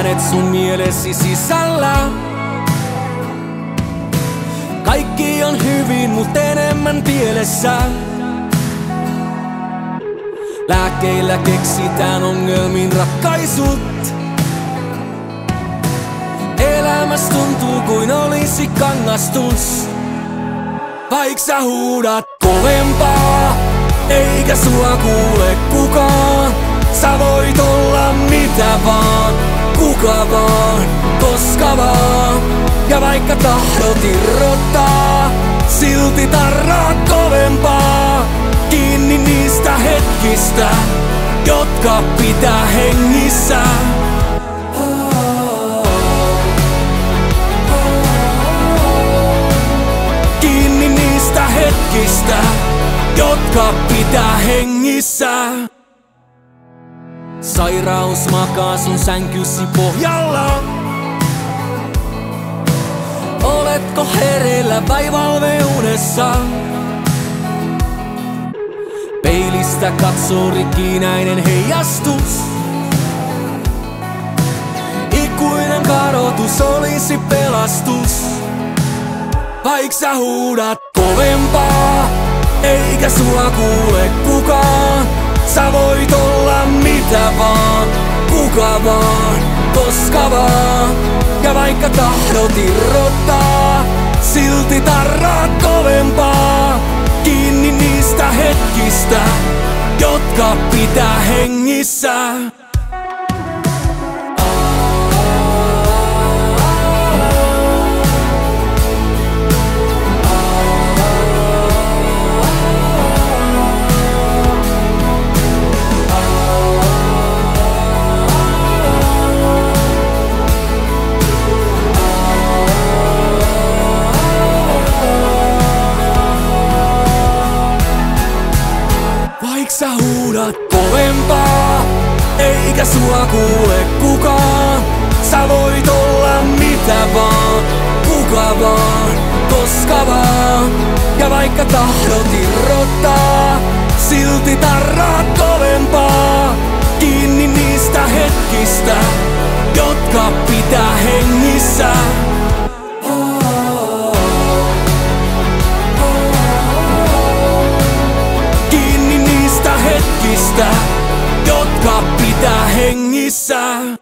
äänet sun mielesi sisällä. Kaikki on hyvin, mut enemmän pielessä. Lääkkeillä keksitään ongelmiin ratkaisut. Elämäs tuntuu kuin olisi kangastus. Vaik sä huudat kovempaa, eikä sua kuule kukaan. Sä voit olla mitä vaan, kuka vaan, koska vaan. Ja vaikka tahdot irrottaa, silti tarraat kovempaa. Kiinni niistä hetkistä, jotka pitää hengissä. Kiinni niistä hetkistä, jotka pitää hengissä. Sairaus makaa sun sänkysi pohjalla. Oletko hereillä vai valveunessa? Peilistä katsoo rikkinäinen heijastus. Ikuinen kadotus olisi pelastus. Vaik sä huudat kovempaa, eikä sua kuule kukaan. Sä voit olla mitä vaan, kuka vaan, koska vaan. Ja vaikka tahdot irrottaa, silti tarraat kovempaa. Kiinni niistä hetkistä, jotka pitää hengissä. Sä huudat kovempaa, eikä sua kuule kukaan. Sä voit olla mitä vaan, kuka vaan, koska vaan. Ja vaikka tahdot irrottaa, silti tarraat kovempaa. Kiinni niistä hetkistä, jotka pitää hengissä. Hetkistä, jotka pitää hengissä.